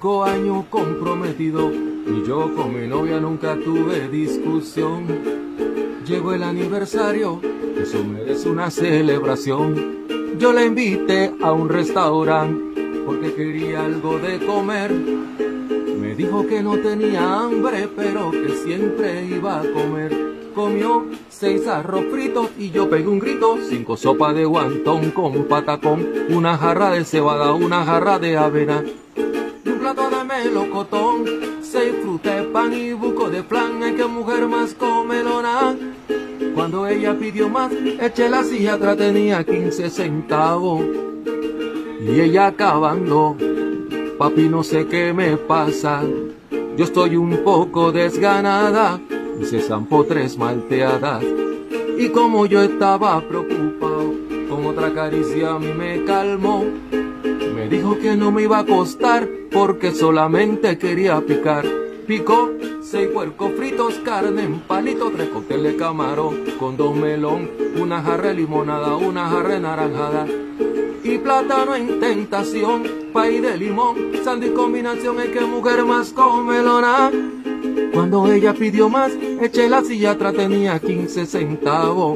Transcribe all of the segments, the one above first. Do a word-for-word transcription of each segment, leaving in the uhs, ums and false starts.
cinco años comprometido y yo con mi novia nunca tuve discusión. Llegó el aniversario, eso merece una celebración. Yo la invité a un restaurante porque quería algo de comer. Me dijo que no tenía hambre, pero que siempre iba a comer. Comió seis arroz fritos y yo pegué un grito. Cinco sopas de guantón con patacón, una jarra de cebada, una jarra de avena y un plato de melocotón. Seis frutas, pan y buco de flan. Ay, qué mujer más comelona. Cuando ella pidió más, eché la silla atrás, tenía quince centavos. Y ella acabando, papi, no sé qué me pasa. Yo estoy un poco desganada. Y se zampó tres malteadas. Y como yo estaba preocupado, con otra caricia a mí me calmó. Me dijo que no me iba a costar porque solamente quería picar. Picó seis puercos fritos, carne en palito, tres cócteles de camarón con dos melón, una jarra de limonada, una jarra de naranjada y plátano en tentación, país de limón, sándwich combinación. Es que mujer más comelona. Cuando ella pidió más, eché la silla atrás, tenía quince centavos.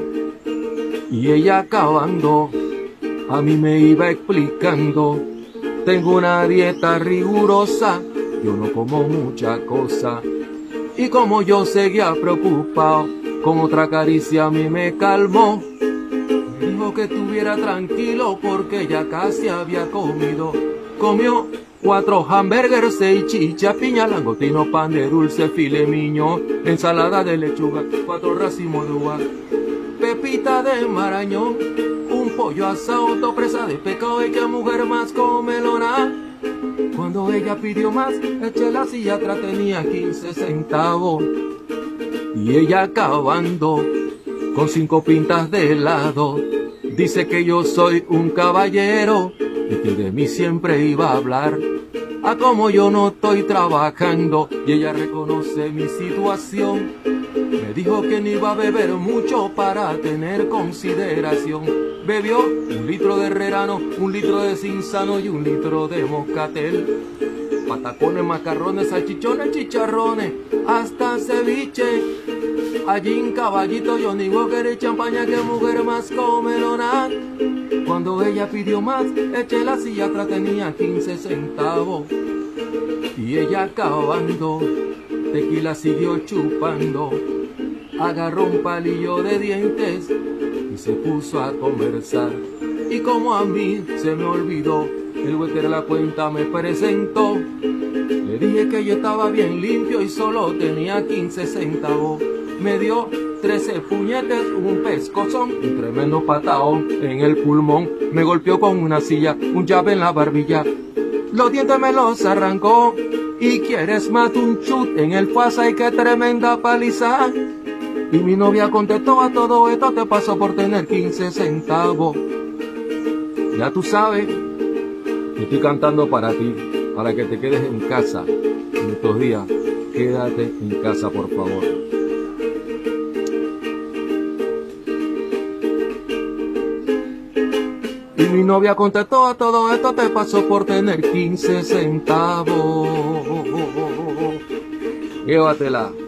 Y ella acabando, a mí me iba explicando. Tengo una dieta rigurosa, yo no como mucha cosa. Y como yo seguía preocupado, con otra caricia a mí me calmó. Me dijo que estuviera tranquilo porque ya casi había comido. Comió cuatro hamburguers, seis chicha, piña, langostino, pan de dulce, filet mignon, ensalada de lechuga, cuatro racimos de uva, pepita de marañón, un pollo asado, dos presas de pescado. Y qué mujer más comelona. Cuando ella pidió más, eché la silla atrás, tenía quince centavos. Y ella acabando, con cinco pintas de helado, dice que yo soy un caballero y que de mí siempre iba a hablar. A como yo no estoy trabajando y ella reconoce mi situación. Me dijo que no iba a beber mucho para tener consideración. Bebió un litro de Herrerano, un litro de Cinzano y un litro de Moscatel. Patacones, macarrones, salchichones, chicharrones, hasta ceviche. Allí en Caballito, Johnny Walker y champaña. Que mujer más comelona. Cuando ella pidió más, eché la silla atrás, tenía quince centavos. Y ella acabando, tequila siguió chupando. Agarró un palillo de dientes y se puso a conversar. Y como a mí se me olvidó, el waiter de la cuenta me presentó. Le dije que yo estaba bien limpio y solo tenía quince centavos. Me dio trece puñetes, un pescozón, un tremendo patadón en el pulmón. Me golpeó con una silla, un llave en la barbilla. Los dientes me los arrancó. Y quieres más un chut en el fuasa, y qué tremenda paliza. Y mi novia contestó: a todo esto te pasó por tener quince centavos. Ya tú sabes, yo estoy cantando para ti, para que te quedes en casa en estos días. Quédate en casa, por favor. Y mi novia contestó: a todo esto te pasó por tener quince centavos. Llévatela.